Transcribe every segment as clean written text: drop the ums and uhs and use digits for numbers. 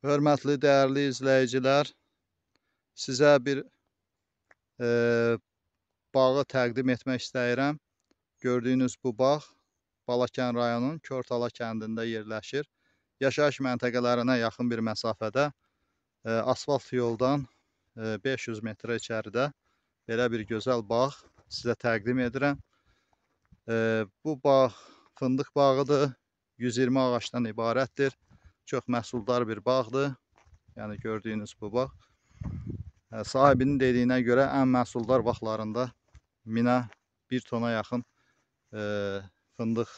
Hörmətli, dəyərli izləyicilər, sizə bir bağı təqdim etmək istəyirəm. Gördüyünüz bu bağ Balakən rayonunun Körtala kəndində yerləşir. Yaşayış məntəqələrinə yaxın bir məsafədə, asfalt yoldan 500 metrə içəridə belə bir gözəl bağ sizə təqdim edirəm. Bu bağ fındıq bağıdır, 120 ağacdan ibarətdir. Çox məhsuldar bir bağdır. Yəni gördüyünüz bu bağ. Sahibinin dediyinə görə ən məhsuldar vaxtlarında 1 tona yaxın fındıq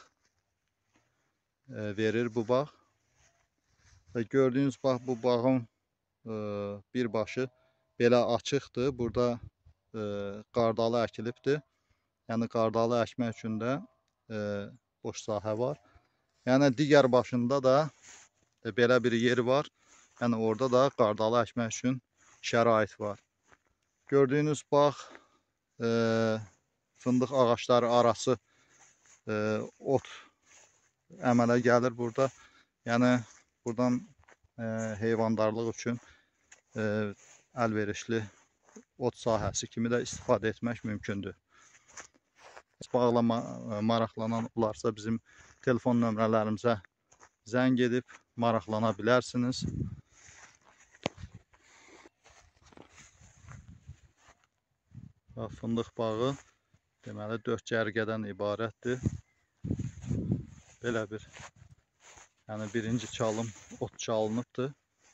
verir bu bağ. Və gördüyünüz bax, bu bağın birbaşı belə açıqdır. Burada qardalı əkilibdir. Yəni qardalı əkmək üçün də boş sahə var. Yəni digər başında da belə bir yer var. Yəni orada da qardalı əkmək üçün şərait var. Gördüyünüz bağ fındıq ağacları arası ot əmələ gəlir burada. Yəni buradan heyvandarlıq üçün əlverişli ot sahəsi kimi də istifadə etmək mümkündür. Bağla maraqlanan olarsa bizim telefon nömrələrimizə zəng edib maraqlana bilərsiniz. Fındıq bağı deməli 4 cərgədən ibarətdir. Belə bir, yəni birinci çalım ot çalınıbdır.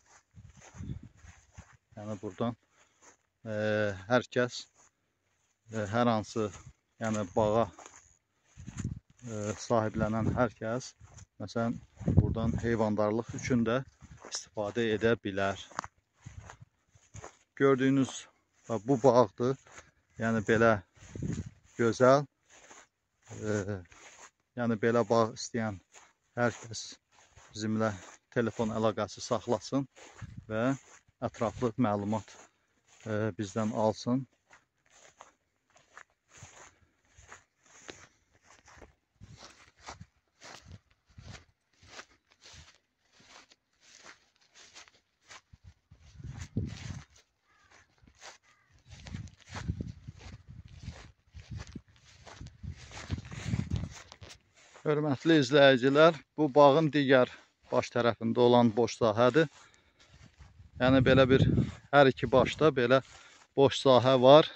Yəni buradan hər kəs, hər hansı yəni bağa sahiblənən hər kəs məsələn buradan heyvandarlıq üçün də istifadə edə bilər. Gördüyünüz bu bağdır. Yəni belə gözəl, yəni belə bağ istəyən hər kəs bizimlə telefon əlaqəsi saxlasın və ətraflı məlumat bizdən alsın. Hörmətli izləyicilər, bu bağın digər baş tərəfində olan boş sahədir. Yəni belə bir hər iki başda belə boş sahə var.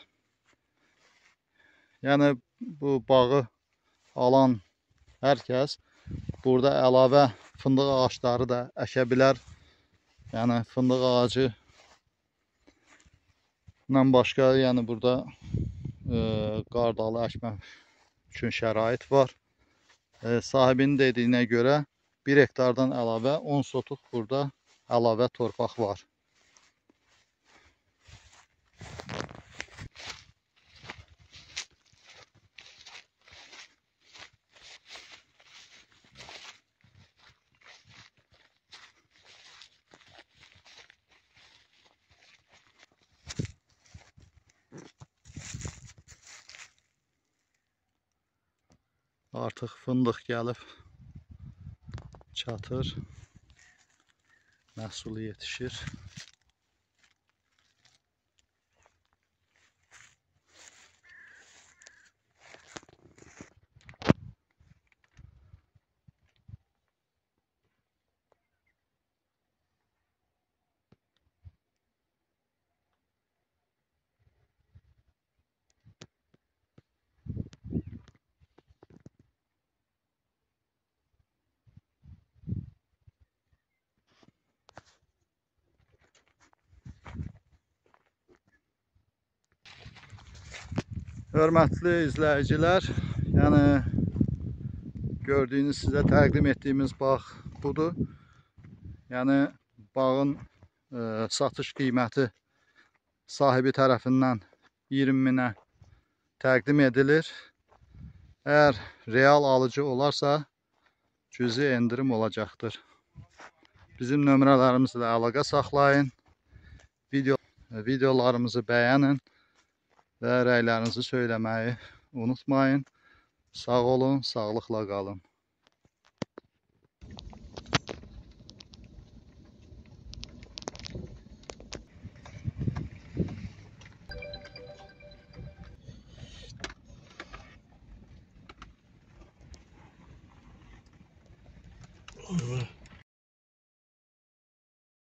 Yəni bu bağı alan hər kəs burada əlavə fındıq ağacları da əkə bilər. Yəni fındıq ağacı ilə başqa, yəni burada qardalı əkmək üçün şərait var. Sahibinin dediyinə görə 1 hektardan əlavə 10 sotuq burada əlavə torpaq var. Artıq fındıq gəlib çatır, məhsulu yetişir. Hörmətli izləyicilər, yəni gördüyünüz, sizə təqdim etdiyimiz bağ budur. Yəni bağın satış qiyməti sahibi tərəfindən 20 minə təqdim edilir. Əgər real alıcı olarsa cüzi endirim olacaqdır. Bizim nömrələrimizlə əlaqə saxlayın, videolarımızı bəyənin və rəylərinizi söyləməyi unutmayın. Sağ olun, sağlıqla qalın. Ayva.